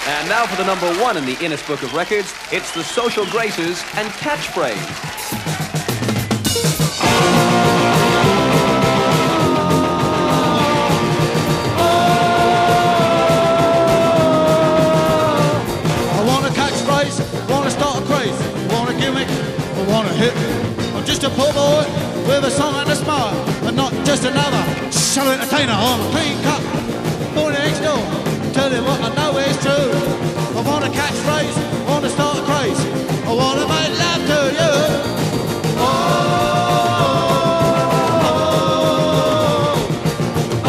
And now for the #1 in the Guinness Book of Records, it's the Social Graces and Catchphrase. I'm just a poor boy with a song and a smile, and not just another shallow entertainer. I'm a clean cut, born next door, tell you what I know is true. I want a catchphrase, I want to start a craze, I want to make love to you. Oh, oh,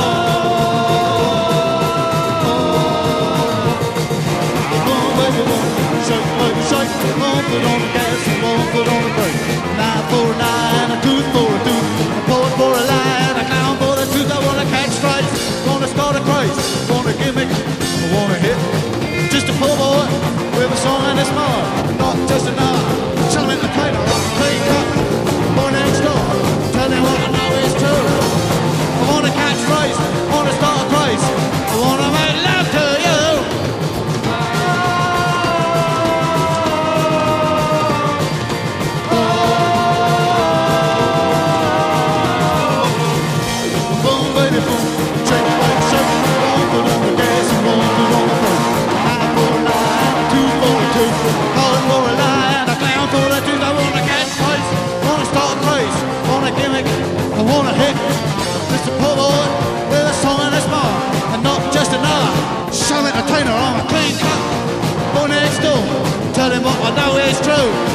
oh, oh, baby, shake, baby, shake, one foot on the gas and one foot on the brake. 9 for a 9, a tooth for a tooth, a poet for a line, a clown for the truth. I want a catchphrase, want to start a craze, want a gimmick, I want a hit. Just a poor boy with a song and a smile, not just another chum entertainer. I'm a clean cut, boy next door, tell me what I know is true. I want a catchphrase, want to start a craze, I want to make love to you. I'm a clean cut, boy next door, tell him what I know is true.